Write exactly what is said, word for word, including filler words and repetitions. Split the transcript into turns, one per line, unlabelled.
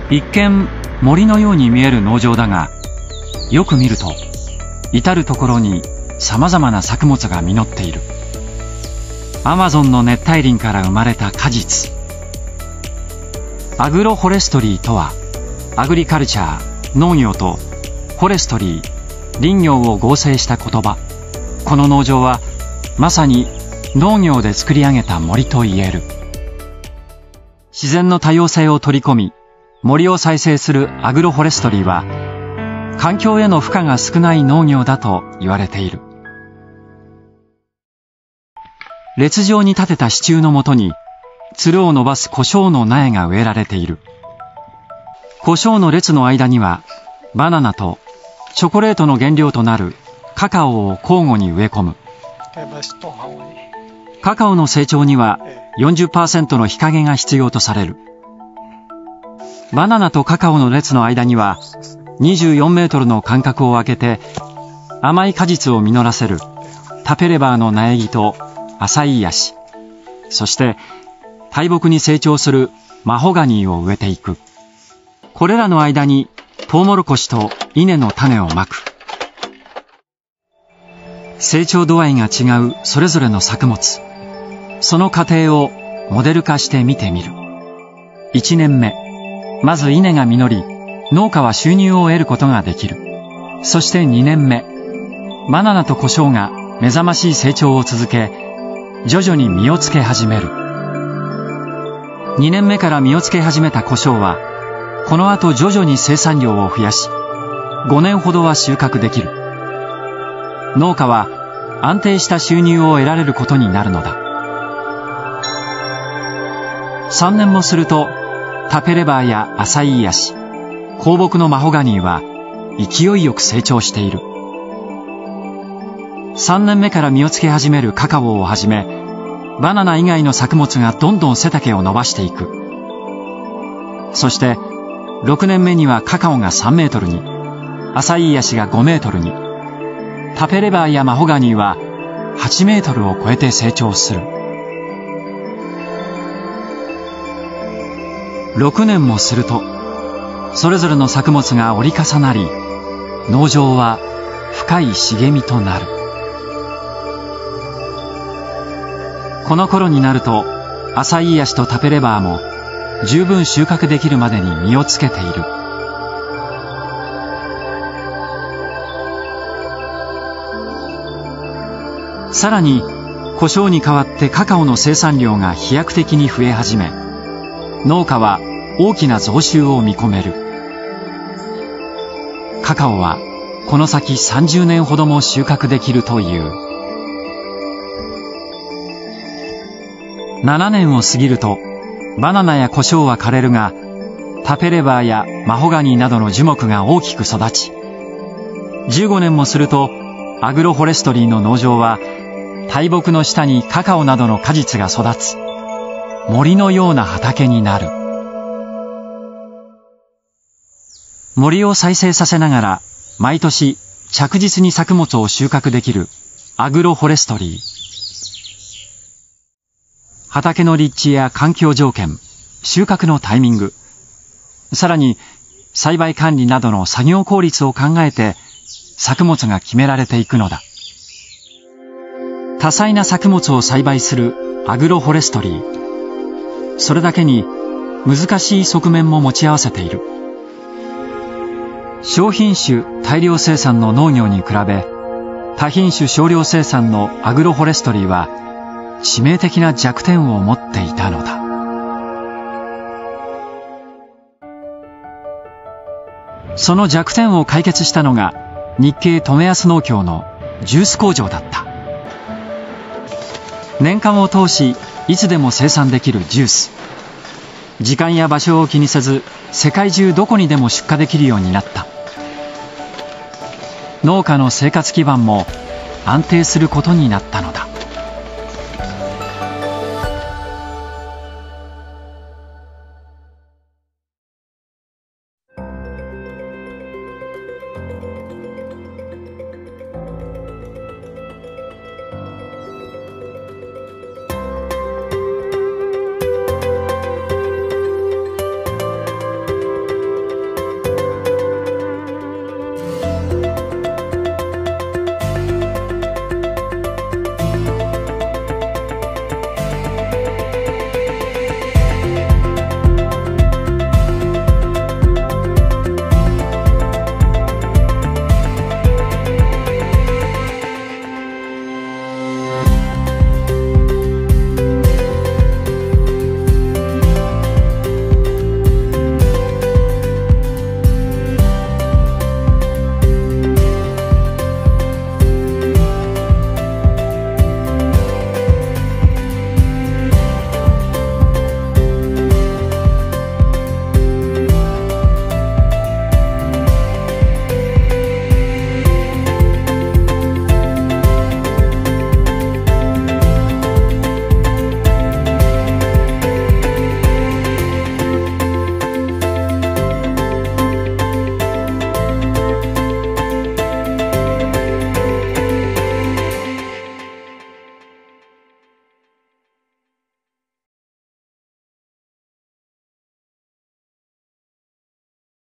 一見森のように見える農場だが、よく見ると至る所にさまざまな作物が実っている。アマゾンの熱帯林から生まれた果実。アグロフォレストリーとは、アグリカルチャー、農業とフォレストリー、林業を合成した言葉。この農場はまさに農業で作り上げた森と言える。自然の多様性を取り込み、森を再生するアグロフォレストリーは、環境への負荷が少ない農業だと言われている。列状に立てた支柱のもとに、つるを伸ばす胡椒の苗が植えられている。胡椒の列の間には、バナナとチョコレートの原料となるカカオを交互に植え込む。カカオの成長には よんじゅっパーセント の日陰が必要とされる。バナナとカカオの列の間にはにじゅうよんメートルの間隔を空けて甘い果実を実らせるタペレバーの苗木とアサイヤシ、そして大木に成長するマホガニーを植えていく。これらの間にトウモロコシと稲の種をまく。成長度合いが違うそれぞれの作物、その過程をモデル化して見てみる。いちねんめ、まず稲が実り、農家は収入を得ることができる。そしてにねんめ、バナナと胡椒が目覚ましい成長を続け、徐々に実をつけ始める。にねんめから実をつけ始めた胡椒は、この後徐々に生産量を増やし、ごねんほどは収穫できる。農家は安定した収入を得られることになるのだ。さんねんもすると、タペレバーやアサイヤシ、香木のマホガニーは勢いよく成長している。さんねんめから実をつけ始めるカカオをはじめ、バナナ以外の作物がどんどん背丈を伸ばしていく。そしてろくねんめにはカカオがさんメートルに、アサイヤシがごメートルに、タペレバーやマホガニーははちメートルを超えて成長する。ろくねんもすると、それぞれの作物が折り重なり、農場は深い茂みとなる。この頃になると、アサイヤシとタペレバーも十分収穫できるまでに実をつけている。さらに、胡椒に代わってカカオの生産量が飛躍的に増え始め、農家は大きな増収を見込める。カカオはこの先さんじゅうねんほども収穫できるという。ななねんを過ぎると、バナナや胡椒は枯れるが、タペレバーやマホガニーなどの樹木が大きく育ち、じゅうごねんもすると、アグロフォレストリーの農場は、大木の下にカカオなどの果実が育つ、森のような畑になる。森を再生させながら、毎年着実に作物を収穫できるアグロフォレストリー。畑の立地や環境条件、収穫のタイミング、さらに栽培管理などの作業効率を考えて作物が決められていくのだ。多彩な作物を栽培するアグロフォレストリー。それだけに難しい側面も持ち合わせている。小品種大量生産の農業に比べ、多品種少量生産のアグロフォレストリーは致命的な弱点を持っていたのだ。その弱点を解決したのが日系留安農協のジュース工場だった。年間を通しいつでも生産できるジュース。時間や場所を気にせず世界中どこにでも出荷できるようになった。農家の生活基盤も安定することになったのだ。